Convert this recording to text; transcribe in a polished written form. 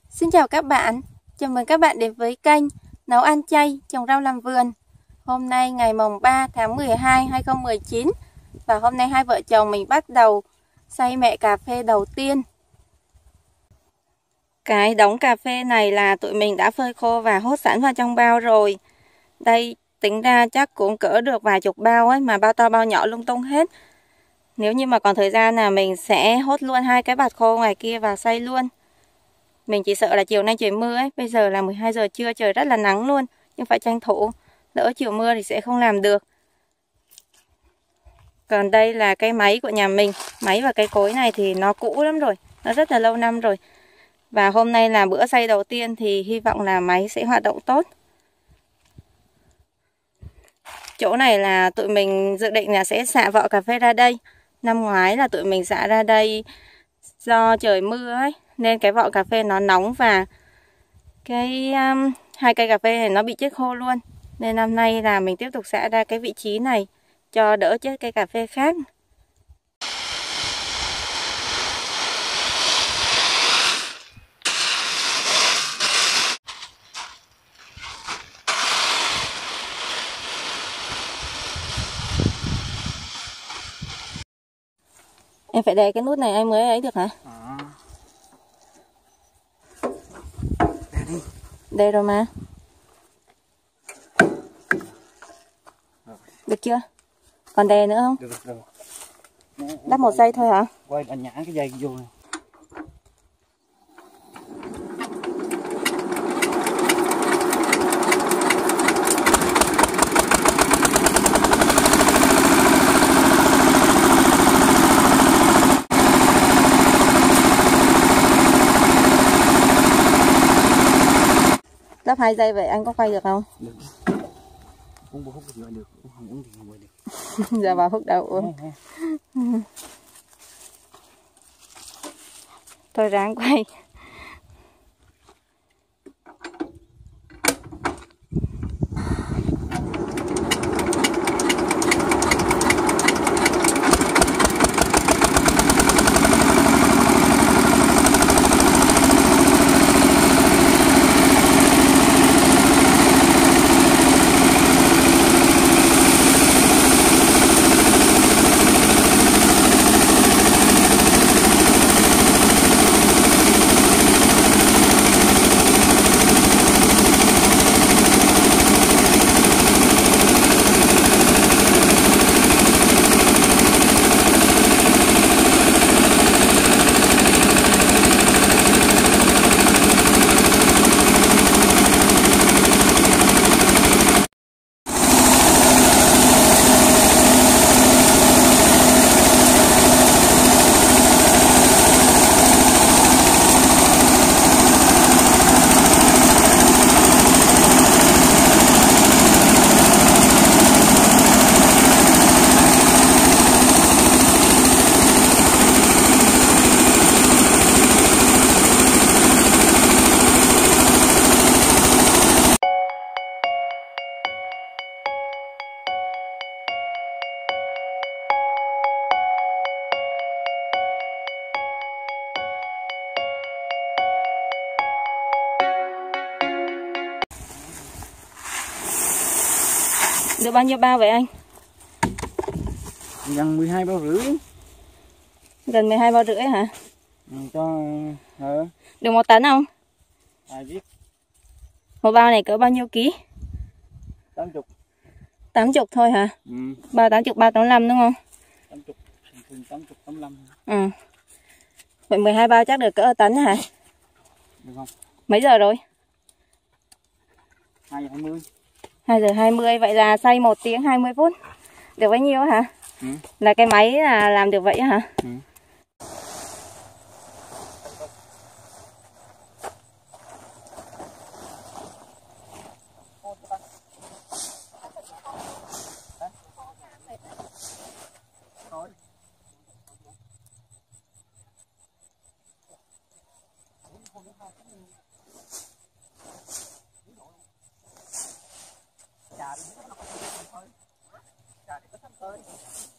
Xin chào các bạn, chào mừng các bạn đến với kênh Nấu ăn chay trồng rau làm vườn. Hôm nay ngày mùng 3 tháng 12 2019 và hôm nay hai vợ chồng mình bắt đầu xay mẹ cà phê đầu tiên. Cái đống cà phê này là tụi mình đã phơi khô và hốt sẵn vào trong bao rồi. Đây tính ra chắc cũng cỡ được vài chục bao ấy, mà bao to bao nhỏ lung tung hết. Nếu như mà còn thời gian là mình sẽ hốt luôn hai cái bạt khô ngoài kia và xay luôn. Mình chỉ sợ là chiều nay trời mưa ấy, bây giờ là 12 giờ trưa trời rất là nắng luôn, nhưng phải tranh thủ, lỡ chiều mưa thì sẽ không làm được. Còn đây là cái máy của nhà mình, máy và cây cối này thì nó cũ lắm rồi, nó rất là lâu năm rồi. Và hôm nay là bữa xay đầu tiên thì hy vọng là máy sẽ hoạt động tốt. Chỗ này là tụi mình dự định là sẽ xạ vỏ cà phê ra đây. Năm ngoái là tụi mình xạ ra đây do trời mưa ấy, nên cái vỏ cà phê nó nóng và cái hai cây cà phê này nó bị chết khô luôn. Nên năm nay là mình tiếp tục xạ ra cái vị trí này cho đỡ chết cây cà phê khác. Em phải đè cái nút này em mới ấy được hả? Đè đi. Đè rồi mà. Được chưa? Còn đè nữa không? Được rồi. Đắp một giây thôi hả? Quay anh nhả cái dây vô này. Đắp 2 giây vậy anh có quay được không? Được. Uống bò hút thì được, không uống thì không quay được. Giờ vào hút đâu uống. Thôi ráng quay. Được bao nhiêu bao vậy anh? Gần 12 bao rưỡi. Gần 12 bao rưỡi hả? Cho Được 1 tấn không? ai biết. Một bao này cỡ bao nhiêu ký? 80. 80 thôi hả? Bao 80, bao 85 đúng không? 80, 80, 85. Ừ. Vậy 12 bao chắc được cỡ tấn hả? Được không? Mấy giờ rồi? 2 giờ 20. 2 giờ 20, vậy là xay 1 tiếng 20 phút. Được bao nhiêu hả? Là cái máy là làm được vậy hả? Trà đi, trà đi có sắp tới.